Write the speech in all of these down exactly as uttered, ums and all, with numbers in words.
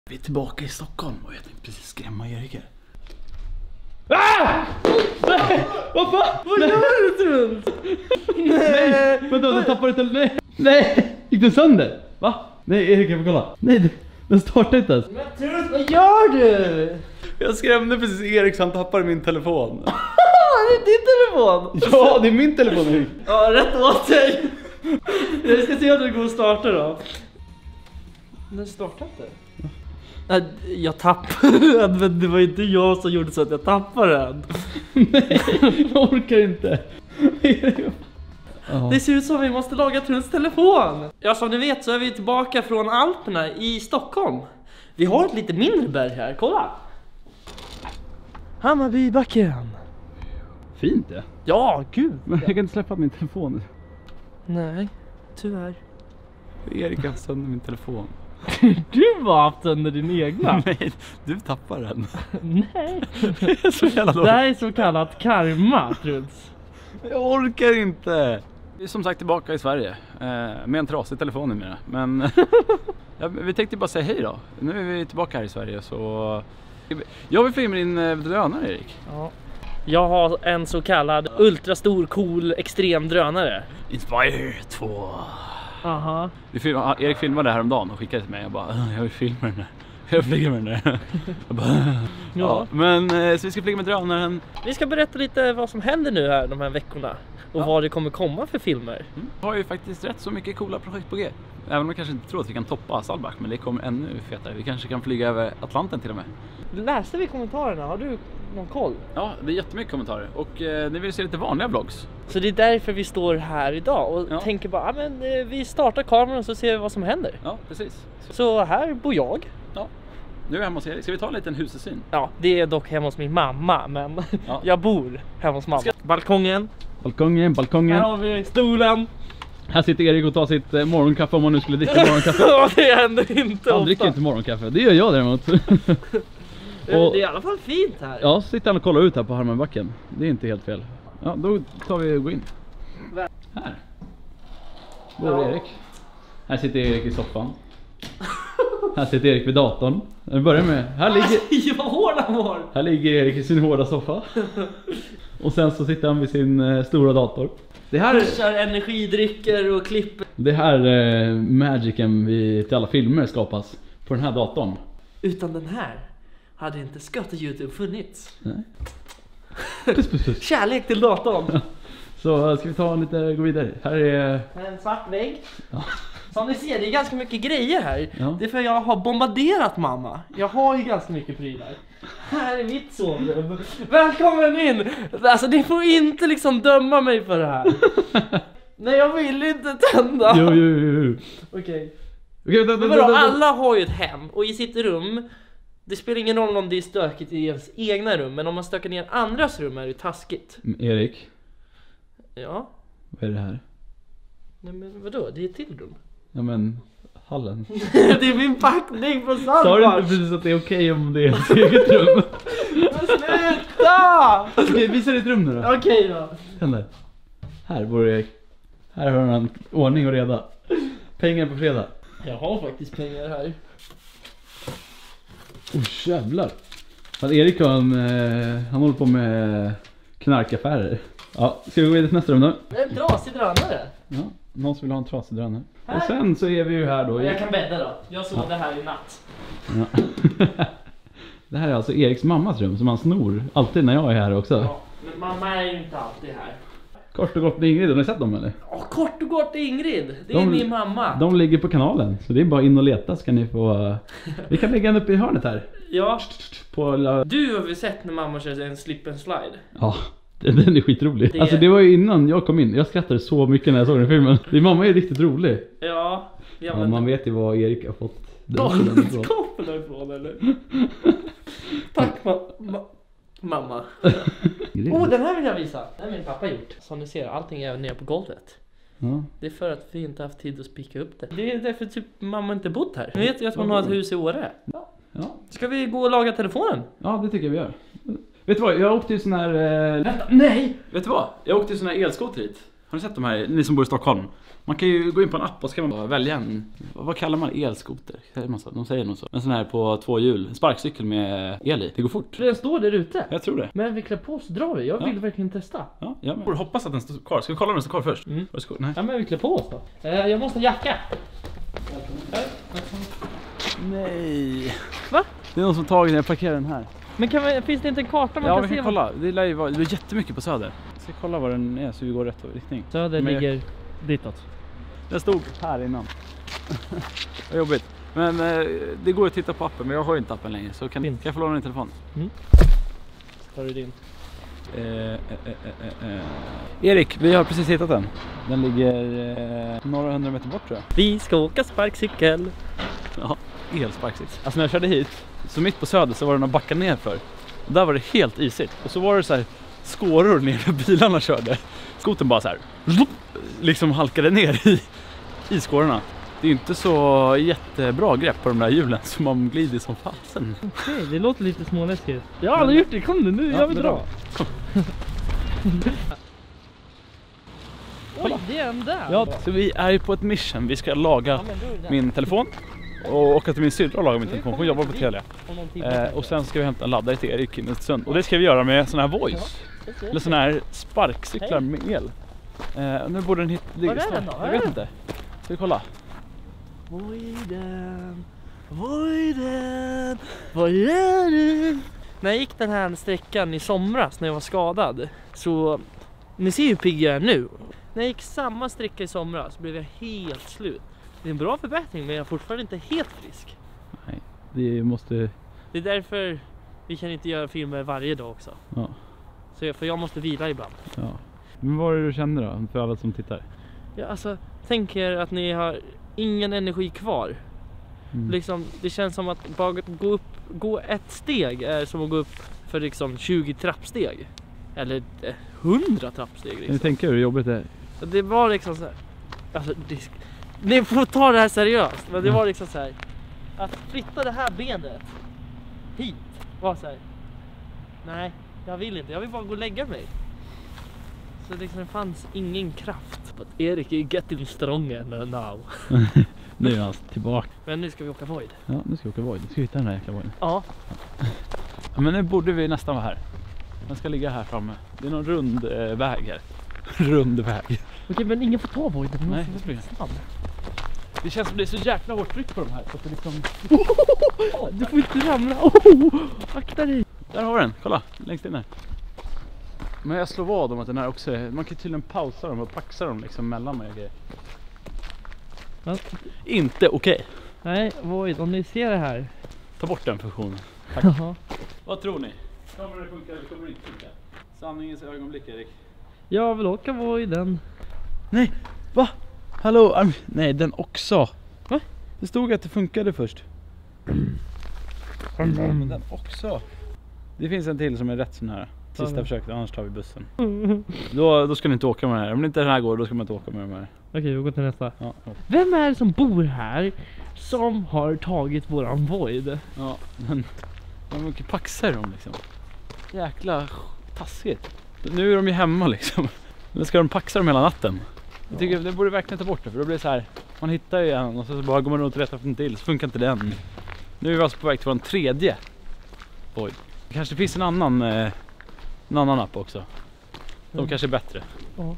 Vi är tillbaka i Stockholm och jag tänkte precis skrämma Erik här. Ah! Nej! Vad fan? Vad gör du, Truls? Nej! Vänta, den tappade inte. Nej! Nej! Gick den sönder? Va? Nej, Erik, jag får kolla. Nej, den startar inte ens. Men Truls, vad gör du? Jag skrämde precis Erik så han tappade min telefon. Det är din telefon. Ja, det är min telefon, Erik. Ja, rätt åt dig. Jag ska se om det går att starta då. Den startar inte. Jag tappade den, men det var inte jag som gjorde så att jag tappade den. Nej, jag orkar inte. Det ser ut som att vi måste laga Truls telefon. Ja, som ni vet så är vi tillbaka från Alperna i Stockholm. Vi har ett lite mindre berg här, kolla. Hammarbybacken. Fint det. Ja, gud. Men jag kan inte släppa min telefon. Nej, tyvärr. Erik har sönder min telefon. Du har haft under din egna. Nej, du tappar den. Nej. Det är så jävla dåligt. Det här är så kallat karma, Truls. Jag orkar inte. Vi är som sagt tillbaka i Sverige eh, med en trasig telefon numera. Men ja, vi tänkte bara säga hej då. Nu är vi tillbaka här i Sverige så... Jag vill filma din eh, drönare, Erik. Ja. Jag har en så kallad ultrastor cool extrem drönare. Inspire två. Aha. Vi film, Erik filmade det här om dagen och skickade till mig. Jag bara, jag vill filma den där. Jag flyger med den där. Jag bara, ja. Ja, men så vi ska flyga med drönaren. Vi ska berätta lite vad som händer nu här de här veckorna. Och ja. Vad det kommer komma för filmer. Mm. Vi har ju faktiskt rätt så mycket coola projekt på G. Även om jag kanske inte tror att vi kan toppa Salbach. Men det kommer ännu fetare. Vi kanske kan flyga över Atlanten till och med. Läste vi kommentarerna? Har du någon koll? Ja, det är jättemycket kommentarer. Och eh, ni vill se lite vanliga vlogs. Så det är därför vi står här idag. Och ja. tänker bara, ah, men eh, vi startar kameran och så ser vi vad som händer. Ja, precis. Så, så här bor jag. Ja. Nu är jag hemma hos Erik. Ska vi ta en liten husesyn? Ja, det är dock hemma hos min mamma. Men ja. jag bor hemma hos mamma. Ska... Balkongen. Balkongen, balkongen. Här har vi stolen. Här sitter Erik och tar sitt eh, morgonkaffe om man nu skulle dricka morgonkaffe. Ja, det händer inte Han ofta. dricker inte morgonkaffe. Det gör jag däremot. Och, det är i alla fall fint här. Ja, så sitter han och kollar ut här på Hammarbybacken. Det är inte helt fel. Ja, då tar vi och går in. Här. Går ja. Erik. Här sitter Erik i soffan. Här sitter Erik vid datorn. Vi börjar med. Här ligger vad hård han var. Här ligger Erik i sin hårda soffa. Och sen så sitter han vid sin eh, stora dator. Det här pushar energidrycker och klipper. Det här eh, magicen vi till alla filmer skapas på den här datorn. Utan den här hade inte Skatt YouTube funnits. Nej. Puss, puss, puss. Kärlek till datorn. Ja. Så ska vi ta en lite, gå vidare. Här är en svart vägg. Ja. Som ni ser, det är ganska mycket grejer här. Ja. Det är för jag har bombarderat mamma. Jag har ju ganska mycket prylar. Här är mitt sovrum. Välkommen in! Alltså ni får inte liksom döma mig för det här. Nej, jag vill inte tända. Jo, jo, jo. Okej. Okay. Men vadå, alla har ju ett hem. Och i sitt rum, det spelar ingen roll om det är stökigt i ens egna rum. Men om man stökar ner andras rum är det taskigt. Erik. Ja. Vad är det här? Nej men vadå, det är ett till rum. Ja men, hallen. Det är min packning på Salbach. Sa du inte precis att det är okej om det är ett eget rum? Men sluta! Okej, visa ditt rum nu då. Okej då. Här. Här bor Erik. Här har han ordning och reda. Pengar på fredag. Jag har faktiskt pengar här. Åh, oh, jävlar. Att Erik har en, eh, han håller på med knarkaffärer. Ja, ska vi gå vidare till nästa rum då? Det är en trasig drönare. Ja, någon som vill ha en trasig drönare. Här. Och sen så är vi ju här då. Jag kan bädda då. Jag såg ja. det här i natt. Ja. Det här är alltså Eriks mammas rum som han snor alltid när jag är här också. Ja, men mamma är ju inte alltid här. Kort och gott med Ingrid, har ni sett dem eller? Ja, kort och gott Ingrid. Det de, är min mamma. De ligger på kanalen, så det är bara in och leta ska ni få. Vi kan lägga den uppe i hörnet här. Ja. På la... Du har väl sett när mamma kör en slip and slide? Ja. Den är skitrolig. Det... Alltså det var ju innan jag kom in. Jag skrattade så mycket när jag såg den filmen. Din mamma är riktigt rolig. Ja, ja, ja men... man vet ju vad Erik har fått. Galenskapen ifrån eller? Tack ma ma mamma. Åh, oh, den här vill jag visa. Den har min pappa gjort. Som ni ser, allting är nere på golvet. Ja. Det är för att vi inte haft tid att spika upp det. Det är därför typ mamma inte bott här. Jag vet ju att hon har ett hus i Åre. Ja. Ja. Ska vi gå och laga telefonen? Ja, det tycker jag vi gör. Vet du vad, jag åkte ju sån här... Eh... Vänta, nej! Vet du vad, jag åkte ju sån här elskoter hit. Har ni sett de här, ni som bor i Stockholm? Man kan ju gå in på en app och så kan man bara välja en, vad kallar man, elskoter? De säger nog så. En sån här på två hjul, en sparkcykel med el i. Det går fort. Den står där ute? Jag tror det. Men vi klär på oss, drar vi. Jag vill ja. verkligen testa. Ja, jag borde hoppas att den står kvar. Ska vi kolla om den står kvar först? Mm. Nej. Ja, men vi klär på oss då. Eh, jag måste jacka. Nej. Va? Det är någon som tagit när jag parkerar den här. Men kan vi, finns det inte en karta man ja, kan vi se? Ja, kolla. Det är, ju, det är jättemycket på söder. Jag ska kolla var den är så vi går rätt riktning. Söder men ligger jag... ditåt. Den stod här innan. Vad jobbigt. Men eh, det går att titta på appen, men jag har ju inte appen längre. Så kan, kan jag få låna din telefon? Mm. Tar du din? Eh, eh, eh, eh, eh. Erik, vi har precis hittat den. Den ligger eh, några hundra meter bort tror jag. Vi ska åka sparkcykel. Ja, elsparkcykel. Alltså när jag körde hit, så mitt på söder så var det några backar ner för. Och där var det helt isigt. Och så var det så här skåror ner där bilarna körde. Skoten bara så här liksom halkade ner i, i skårorna. Det är inte så jättebra grepp på de där hjulen som man glider som fasen. Okej, okay, det låter lite småläskigt. Jag har aldrig gjort det, kom nu, nu ja, jag vill dra. Kom. Oj, det är en där. Ja, så vi är ju på ett mission. Vi ska laga ja, min telefon och åka till min syrra och laga min telefon. Hon jobbar på Telia. Eh, och sen ska vi hämta en laddare till Erik i Nötsund. Och det ska vi göra med sån här voice. Eller sån här sparkcyklar med el. Eh, nu borde den hitta... Vad är den då? Jag vet inte. Ska vi kolla? Vad är den? Vad är den? Vad är den? När jag gick den här sträckan i somras när jag var skadad, så ni ser ju pigg jag är nu. När jag gick samma sträcka i somras blev jag helt slut. Det är en bra förbättring, men jag är fortfarande inte helt frisk. Nej, det måste... Det är därför vi kan inte göra filmer varje dag också. Ja. Så jag, för jag måste vila ibland. Ja. Men vad är det du känner då, för alla som tittar? Ja, alltså, tänk er att ni har ingen energi kvar. Mm. Liksom, det känns som att bara gå upp, gå ett steg är som att gå upp för liksom tjugo trappsteg. Eller hundra trappsteg. Liksom. Jag tänker hur jobbigt det är. Det var liksom så här, alltså, det, ni får ta det här seriöst, men det var liksom så här, att flytta det här benet hit var så här, nej, jag vill inte, jag vill bara gå och lägga mig. Så liksom, det fanns ingen kraft. But Erik är getting stronger now. Nu är han tillbaka. Men nu ska vi åka Void. Ja, nu ska vi åka Void. Nu ska vi hitta den här jäkla Voiden. Ja. Ja, men nu borde vi nästan vara här. Den ska ligga här framme. Det är någon rund eh, väg här. Rund väg. Okej, men ingen får ta Voiden. Nej, det blir snabb. Det känns som det är så jäkla hårt tryck på de här. Så att det liksom... Du får inte ramla. Oh, akta dig. Där har vi den. Kolla, längst in här. Men jag slår vad om att den här också är... Man kan tydligen pausa dem och paxa dem liksom mellan mig och grejer. Ja. Inte okej. Okay. Nej, Void, om ni ser det här. Ta bort den funktionen. Tack. Vad tror ni? Kommer det funka eller kommer det inte funka? Sanningens ögonblick, Erik. Jag vill åka Voiden. Nej, va? Hallå? Um, nej, den också. Va? Det stod att det funkade först. Mm. Men den också. Det finns en till som är rätt sån här. Sista mm. försöket, annars tar vi bussen. Mm. Då, då ska ni inte åka med den här. Om det inte den här går, då ska man inte åka med den här. Okej, vi går till nästa. Ja, ja. Vem är det som bor här som har tagit våran Void? Ja, men de mycket paxar de liksom. Jäkla taskigt. Nu är de ju hemma liksom. Nu ska de paxa dem hela natten. Jag tycker det borde verkligen ta bort det, för då blir det så här. Man hittar ju en och så bara går man runt rätt efter en till, så funkar inte den. Nu är vi alltså på väg till en tredje Void. Det kanske finns en annan eh, en annan app också. De mm. kanske är bättre. Ja.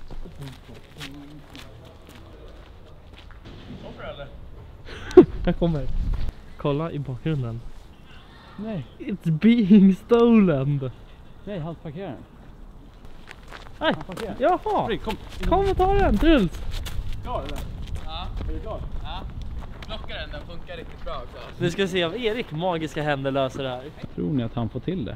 Kommer du eller? Jag kommer. Kolla i bakgrunden. Nej. It's being stolen. Nej, han parkerar den. Nej, jaha. Fri, kom. Kom och ta den, Truls. Klar eller? Ja. Är du klar? Ja. Blockaren, den funkar riktigt bra också. Nu ska vi se om Erik magiska händer löser det här. Tror ni att han får till det?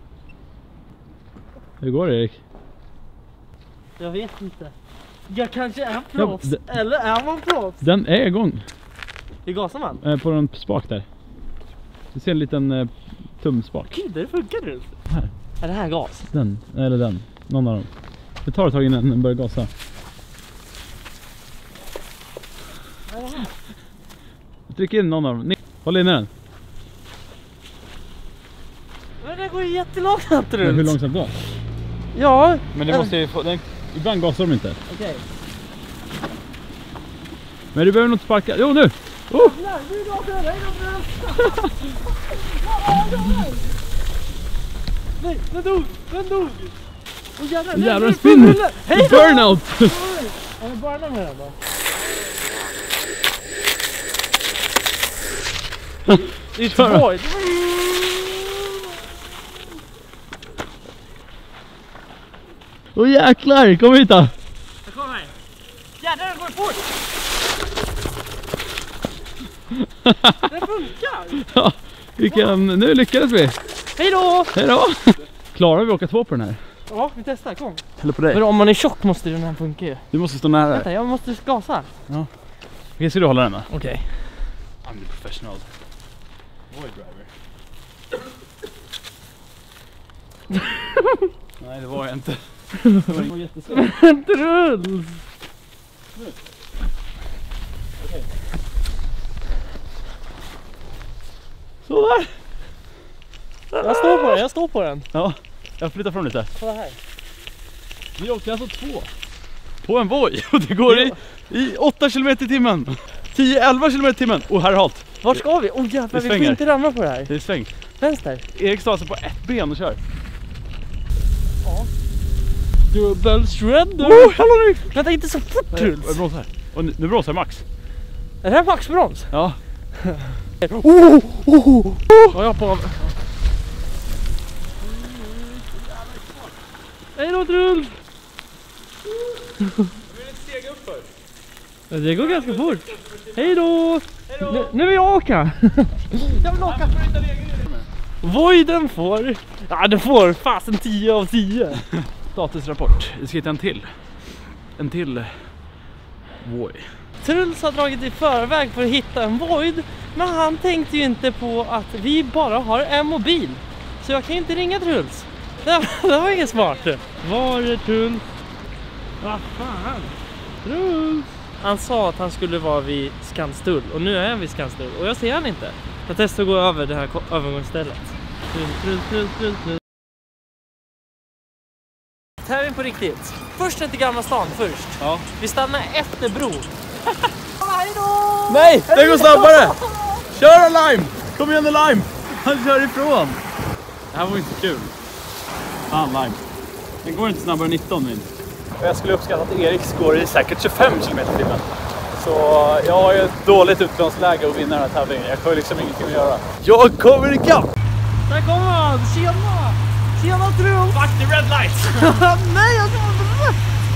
Hur går det, Erik? Jag vet inte. Jag kanske är proffs. Ja, eller är man proffs? Den är igång. Det gasar man? Eh, på en spak där. Du ser en liten eh, tumspak. Okej, det funkar det. Här. Är det här gas? Den, eller den. Någon av dem. Det tar ett tag innan den börjar gasa. Tryck in någon av dem. Håll inne den. Men det går ju jättelångsamt, Truls. Hur långsamt då? Ja. Men det måste ju få... Den, ibland gasar de inte. Okej. Okay. Men du behöver nog inte sparka. Jo, nu! Oh! Nej, nu gasar jag. Nej, den dog! Den dog! Åh jävlar, jävlar, en spinner! Hej då! Burnout! Ja, men börna med den då. It's void! Åh jäklar, kom hit då! Jag kommer här. Jädrar, den går fort! Det funkar! Ja, vilken, nu lyckades vi! Hej då! Hej då! Klarar vi åka två på den här? Ja, vi testar, kom. Eller på dig? Men om man är tjock måste den här funka ju. Du måste stå nära. Vänta, jag måste gasa. Ja. Okej, ska du hålla den då? Okej. Okay. I'm the professional boy driver. Nej, det var jag inte. Det var jättesvårt. Truls! Okej. Så där. Jag står på den, jag står på den. Ja, jag flyttar fram lite. Kolla här. Vi åkte alltså två. På en voj. Och det går i, i åtta kilometer i timmen. tio elva kilometer i timmen. Och här är halt. Vart ska vi? Åh oh, jävlar, vi får inte ramla på det här. Det är sväng. Vänster. Erik står alltså på ett ben och kör. Ja. Dubbel shredder. Oh, hallå nu! Vänta, inte så fort, Truls. Jag bromsar. Och nu, nu bromsar Max. Är det här maxbroms? Ja. Oh, oh, oh, oh. Ja, jag på. Hej då, Truls! Jag vill inte stega upp för. Det går ganska fort. Hej då! Nu, nu vill jag åka. Jag vill åka. Voiden får. Ja, den får fast en tio av tio. Statusrapport. Vi ska hitta en till. En till Voj. Truls har dragit i förväg för att hitta en Void. Men han tänkte ju inte på att vi bara har en mobil. Så jag kan inte ringa Truls. Det var, det var inget smart. Var är Truls? Vad fan? Truls! Han sa att han skulle vara vid Skanstull. Och nu är han vid Skanstull. Och jag ser han inte. Jag testar att gå över det här övergångsstället. Truls, Truls, Truls, Truls, Truls. Tävling på riktigt. Först till Gamla stan först. Ja. Vi stannar efter bron. Hej då! Nej, det går snabbare! Kör en lime! Kom igen en lime! Han kör ifrån! Det här var inte kul. Fan lime. Den går inte snabbare än nitton min. Jag skulle uppskatta att Eriks går i säkert tjugofem kilometer i timmen. Så jag har ju ett dåligt utgångsläge att vinna den här tävlingen. Jag har ju liksom ingenting att göra. Jag kommer ikapp! Där kommer han! Tjena! Tjena Truls! Fuck the red light! Nej, jag kommer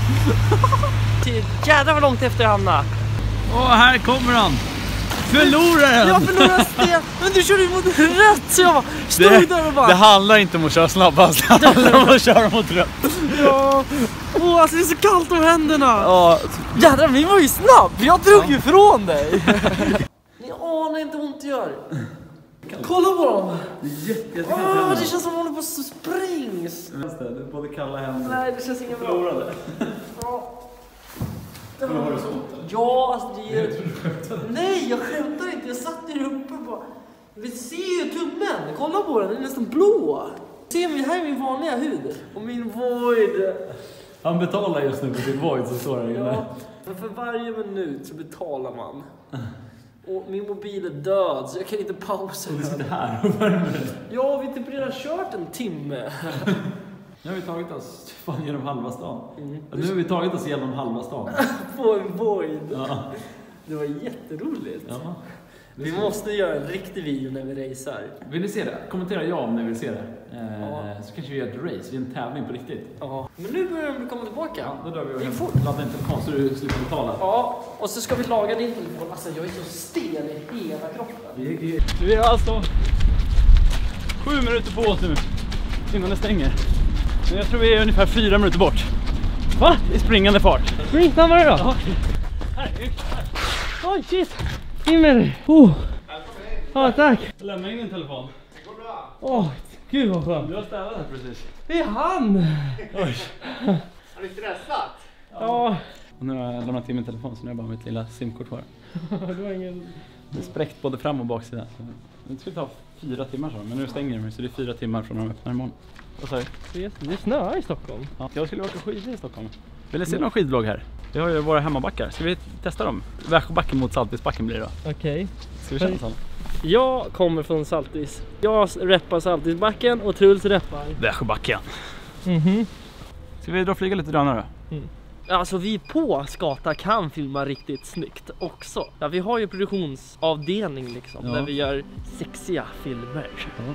inte! Jädrar vad långt efter jag hamnar. Åh, här kommer han! Förloraren! Jag förlorar sten! Men du körde ju mot rätt så jag bara stod det, där och bara... Det handlar inte om att köra snabbast, det handlar om att köra mot rätt. Ja, åh alltså det är så kallt om händerna. Ja. Jädrar, vi var ju snabb! Jag drog ju ifrån dig! Ni anar inte ont det gör. Kolla på dem! Det, åh, det känns som att de håller på att springs. Det är både kalla händer. Nej, det känns inget bra. Förlorade. Ja. Men har du så ont? Ja, alltså det är... Nej, jag skämtar inte. Jag satt där uppe på... Vi ser ju tummen. Kolla på den, den är nästan blå. Se, det här är min vanliga hud. Och min void. Han betalar just nu på sin void så står det. Ja, men för varje minut så betalar man. Och min mobil är död så jag kan inte pausa. Du sitter här och värmer. Ja, vi har typ redan kört en timme. Nu har vi tagit oss fan genom halva stan. Mm. Nu har vi tagit oss genom halva stan. På en void. Ja. Det var jätteroligt. Ja. Vi måste göra en riktig video när vi racear. Vill ni se det? Kommentera ja om ni vill se det. Eh, Ja. Så kanske vi gör ett race, vi är en tävling på riktigt. Ja. Men nu börjar de komma tillbaka. Ja, då drar vi och Det är hem. fort. Ladda inte telefon så du slipper betala. Ja, och så ska vi laga din telefon. Alltså jag är så stel i hela kroppen. Vi är, vi är alltså sju minuter på oss nu innan det stänger. Men jag tror vi är ungefär fyra minuter bort. Va? I springande fart. Spring snabbare då. Ja. Här, här. Oj, shit. In med dig. Oh. Ja, tack. Lämna in din telefon. Det går bra. Åh, oh, gud vad skönt. Du har städat här precis. Det är han. Oj. Har du stressat? Ja. Och nu har jag lämnat in min telefon så nu är jag bara mitt lilla simkort kvar. Det var ingen... Det är spräckt både fram och baksida. Det skulle ta fyra timmar så, men nu stänger de så det är fyra timmar från när de öppnar imorgon. Vad sa du? Det är snö i Stockholm. Ja, jag skulle åka skidor i Stockholm. Vill ni se någon skidvlogg här? Vi har ju våra hemmabackar. Ska vi testa dem? Värsjöbacken mot Saltisbacken blir det då. Okej. Okay. Ska vi känna sån? Jag kommer från Saltis. Jag reppar Saltisbacken och Truls reppar Värsjöbacken. Mhm. Ska vi dra och flyga lite drönare då? Mm. Alltså vi på Skata kan filma riktigt snyggt också. Ja, vi har ju produktionsavdelning liksom, ja. Där vi gör sexiga filmer. Ja.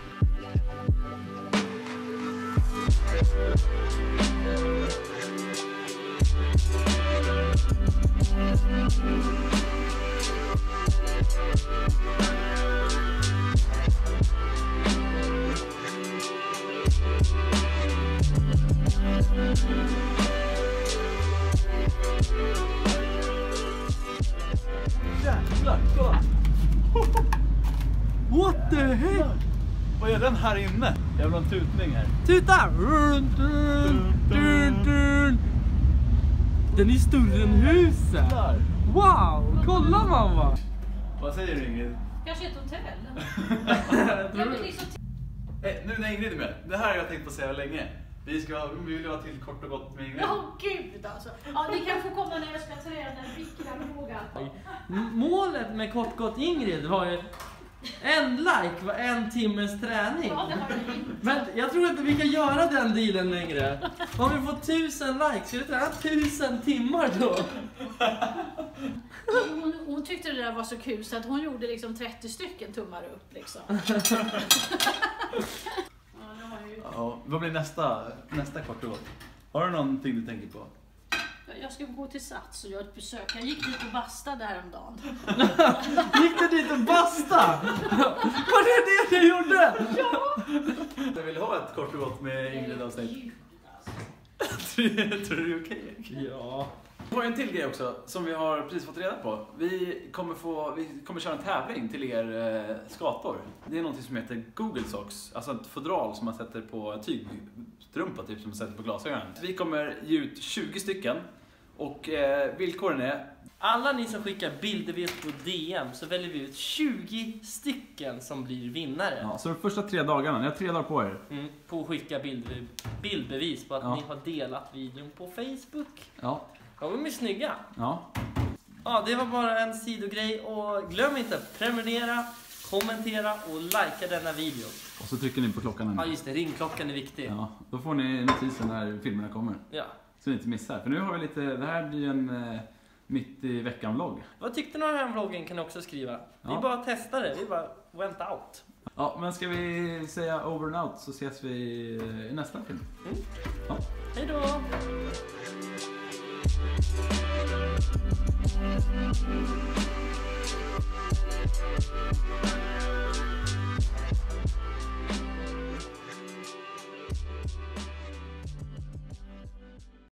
Jävlar, kolla! What the heck? Vad är den här inne? Jag vill ha en tutning här. Tuta! Den är större än huset. Wow, kolla mamma! Vad säger du, Ingrid? Kanske ett hotell? Ja, men liksom Eh, nu när Ingrid är med, det här har jag tänkt på att säga länge. Vi, ska, vi vill ha till kort och gott med Ingrid. Ja, oh, gud alltså. Ja, ni kan få komma när jag ska träna en riktig fråga. Målet med Kort Gott Ingrid var ju en like var en timmes träning. Ja, det har jag inte. Men jag tror inte vi kan göra den dealen längre. Om vi får tusen likes, ska vi träna tusen timmar då? Hon, hon tyckte det där var så kul så att hon gjorde liksom trettio stycken tummar upp liksom. Ja, det har jag ju. Ja, vad blir nästa, nästa kort och gott? Har du någonting du tänker på? Jag ska gå till Sats och göra ett besök. Jag gick dit och bastade häromdagen. Gick du dit och basta? Var det det du gjorde? Ja! Jag vill ha ett kort och gott med Ingrid avsnitt. Gud, alltså. Tror du det är okej? Ja. Vi har en till grej också som vi har precis fått reda på. Vi kommer, få, vi kommer köra en tävling till er eh, skator. Det är något som heter Google Socks. Alltså ett fodral som man sätter på tygstrumpa typ, som man sätter på glasögonen. Vi kommer ge ut tjugo stycken. Och eh, villkoren är... Alla ni som skickar bilder vid på D M så väljer vi ut tjugo stycken som blir vinnare. Ja, så de första tre dagarna, ni har tre dagar på er. Mm, på att skicka bild, bildbevis på att Ja. ni har delat videon på Facebook. Ja. Ja, de är snygga. Ja. Ja, det var bara en sidogrej och glöm inte att prenumerera, kommentera och likea denna video. Och så trycker ni på klockan. Ja, just det, ringklockan är viktig. Ja, då får ni notisen när filmerna kommer. Ja. Så ni inte missar. För nu har vi lite, det här blir en eh, mitt i veckan-vlogg. Vad tyckte ni om den här vloggen kan ni också skriva. Ja. Vi bara testade, vi bara went out. Ja, men ska vi säga over and out så ses vi i nästa film. Mm. Ja. Hej då! We'll be right back.